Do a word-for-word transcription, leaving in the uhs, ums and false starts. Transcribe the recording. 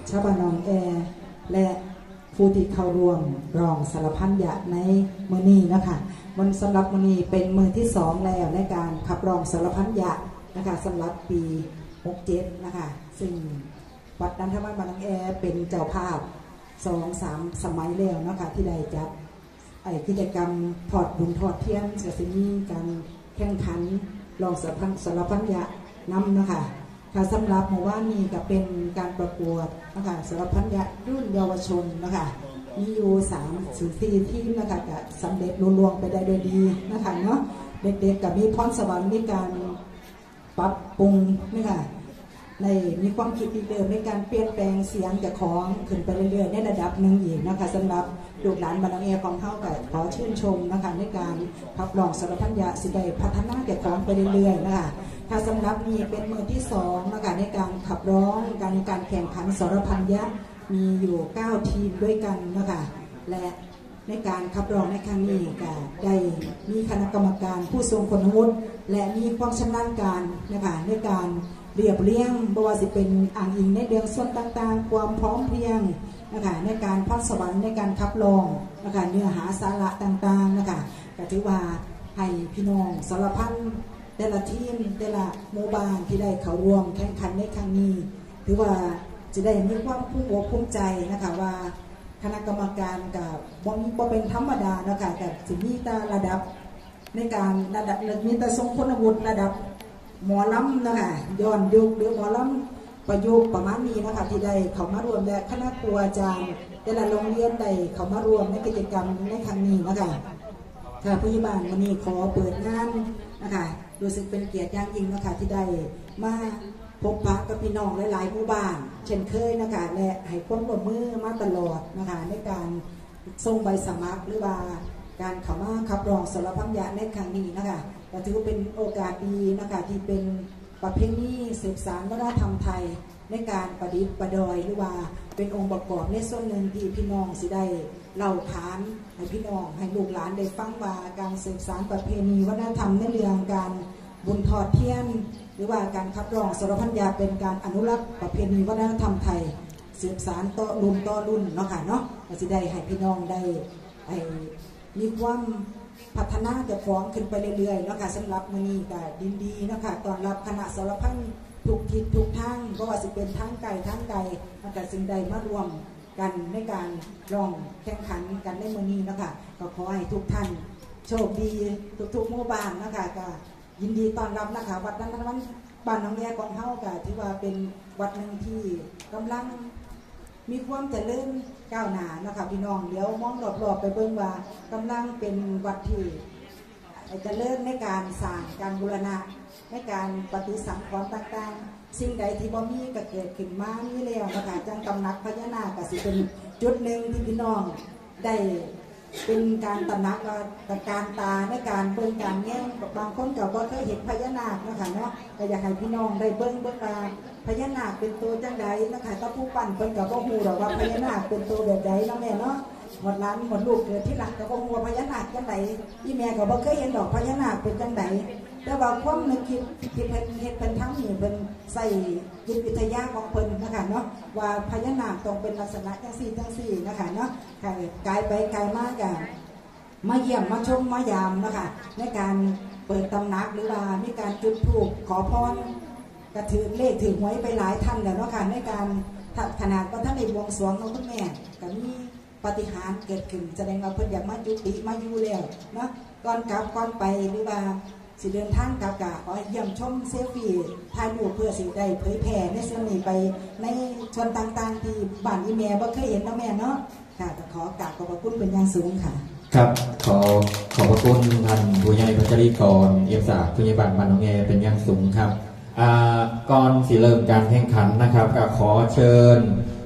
ชาวบ้านหนองแอและผู้ที่เข้าร่วมร้องสารพันยะในมือนี้นะคะมันสำหรับมือนี้เป็นมือที่สองแล้วในการขับร้องสารพันยะนะคะสำหรับปีหกเจ็ดนะคะซึ่งวัดนันทวันบ้านหนองแอเป็นเจ้าภาพสองสามสมัยแล้วนะคะที่ได้จัดไอกิจกรรมถอดบุญถอดเทียนจะมีการแข่งขันร้องสารพันสารพันยะนำนะคะค่ะสำหรับหมู่บ้านนี้ก็เป็นการประกวดนะคะสารพันยะรุ่นเยาวชนนะคะมีอยู่สามสี่สี่ทีมนะคะก็สำเร็จลุล่วงไปได้โดยดีนะคะเนาะเด็กๆกับมีพรสวรรค์มีการปรับปรุงนะคะในมีความคิดที่เดิมในการเปลี่ยนแปลงเสียงจากของขึ้นไปเรื่อยๆในระดับหนึ่งอีกนะคะสำหรับลูกหลานบ้านหนองแอของเขาก็ขอชื่นชมนะคะในการขับร้องสารพันยะสิได้พัฒนาจากของไปเรื่อยๆนะคะถ้าสำหรับนี้เป็นมือที่สองนะคะในการขับร้องการในการแข่งขันสารพันยะมีอยู่เก้าทีมด้วยกันนะคะและในการขับร้องในครั้งนี้ก็ได้มีคณะกรรมการผู้ทรงคุณวุฒิและมีความชำนาญการนะคะในการเรียบเรียงบว่าสิเป็นอ่างอิงในเรื่องส่วนต่างๆความพร้อมเพรียงนะคะในการพัฒสวรรค์ในการขับร้องนะคะเนื้อหาสาระต่างๆนะคะก็ถือว่าให้พี่น้องสารพันแต่ละทีมแต่ละหมู่บ้านที่ได้เข้าร่วมแข่งขันในครั้งนี้ถือว่าจะได้มีความภูมิอกภูมิใจนะคะว่าคณะกรรมการกับบ่บ่เป็นธรรมดานะคะกับสิมีแต่ระดับในการระดับมีแต่ทรงคุณวุฒิระดับหมอลำนะคะย้อนยุคหรือหมอลำประยุกต์ประมาณนี้นะคะที่ได้เข้ามารวมและคณะครูอาจารย์แต่ละโรงเรียนได้เข้ามารวมในกิจกรรมในครั้งนี้นะคะค่ะผู้ใหญ่บ้านวันนี้ขอเปิดงานนะคะรู้สึกเป็นเกียรติอย่างยิ่งนะคะที่ได้มาพบปะกับพี่น้องหลายๆหมู่บ้านเช่นเคยนะคะและให้ความร่วมมือมาตลอดนะคะในการส่งใบสมัครหรือว่าการเข้ามาขับร้องสารพันยะในครั้งนี้นะคะก็ถือเป็นโอกาสดีนะคะที่เป็นประเพณีสืบสานวัฒนธรรมไทยในการประดิษฐ์ประดอยหรือว่าเป็นองค์ประกอบในส่วนหนึ่งที่พี่น้องสิได้เล่าขานให้พี่น้องให้ลูกหลานได้ฟังว่าการสืบสานประเพณีวัฒนธรรมในเรื่องการบุญทอดเทียนหรือว่าการขับร้องสารพันยะเป็นการอนุรักษ์ประเพณีวัฒนธรรมไทยสืบสานต่อรุ่นต่อรุ่นเนาะค่ะเนาะก็สิได้ให้พี่น้องได้ให้มีความพัฒนาจะฟ้องขึ้นไปเรื่อยๆนะคะสำหรับมื้อนี้ก็ดินดีนะคะตอนรับคณะสารพันทุกทิศทุกทางเพราะว่าสิเป็นทั้งไกลทั้งไกลนะคะซึ่งได้มารวมกันในการร้องแข่งขันกันในมื้อนี้นะคะก็ขอให้ทุกท่านโชคดีทุกๆหมู่บ้านนะคะก็ยินดีต้อนรับนะคะวัดนันทวันบ้านหนองแอของเฮาก็ถือว่าเป็นวัดหนึ่งที่กำลังมีความเจริญก้าวหน้านะคะพี่น้องเดี๋ยวมองรอบๆไปเบิ่งว่ากำลังเป็นวัดที่เจริญในการสร้างการบูรณะในการปฏิสังขรณ์ต่างๆสิ่งใดที่บ่มีก็เกิดขึ้นมานี้แล้วนะคะจังตำหนักพญานาคก็สิเป็นจุดหนึ่งที่พี่น้องได้เป็นการตำหนักการตาในการเบิ่งการแง่บางคนก็บ่เคยเห็นพญานาคนะคะเนาะก็อยากให้พี่น้องได้เบิ่งเบิ่งว่าพญานาคเป็นตัวจังใดนะคะถ้าผู้ปั้นเพิ่นก็บ่ฮู้หรอกว่าพญานาคเป็นตัวแบบใดเนาะแม่เนาะหมดล้านหมดลูกเกิดที่หลังก็บ่ฮู้ว่าพญานาคจังใดอีแม่ก็บ่เคยเห็นดอกพญานาคเป็นจังใดแต่ว่าความนึกคิดที่เพิ่นเฮ็ดเพิ่นทำนี่เพิ่นใส่จิตวิทยาของเพิ่นนะคะเนาะว่าพญานาคต้องเป็นลักษณะจังซี่จังซี่นะคะเนาะกายไปกายมาก็มาเยี่ยมมาชมมายามนะคะในการเปิดตำหนักหรือว่ามีการจุดธูปขอพรกระถือเลขถือหวยไปหลายท่านแล้วเนาะค่ะในการขนาดว่าท่านในบวงสรวงน้องคุณแม่ก็มีปฏิหารเกิดขึ้นแสดงว่าเพิ่นอยากมาจุติมาอยู่แล้วเนาะก่อนกลับก่อนไปหรือว่าสิเดินทางกลับกะขอเยี่ยมชมเซลฟี่ถ่ายรูปเพื่อสิได้เผยแผ่ในส่วนนี้ไปในชนต่างๆที่บ้านอีแม่บ่เคยเห็นเนาะแม่เนาะค่ะก็ขอกราบขอบพระคุณเป็นอย่างสูงค่ะครับขอขอบพระคุณท่านผู้ใหญ่พัชรีกรเอี่ยมศักดิ์ผู้ใหญ่บ้านบ้านหนองแอเป็นอย่างสูงครับก่อนสิเริ่มการแข่งขันนะครับก็ขอเชิญ